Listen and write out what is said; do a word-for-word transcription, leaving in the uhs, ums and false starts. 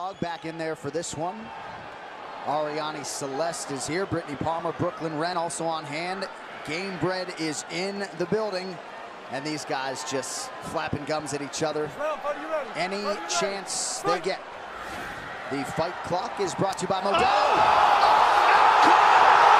Back in there for this one. Ariane Celeste is here. Brittany Palmer, Brooklyn Wren also on hand. Game Bread is in the building. And these guys just flapping gums at each other any chance they get. The fight clock is brought to you by Modelo.